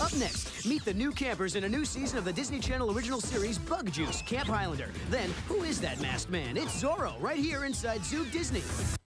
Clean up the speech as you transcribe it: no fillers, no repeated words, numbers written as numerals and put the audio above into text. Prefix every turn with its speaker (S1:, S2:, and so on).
S1: Up next, meet the new campers in a new season of the Disney Channel original series Bug Juice Camp Highlander. Then, who is that masked man? It's Zorro, right here inside ZooG Disney.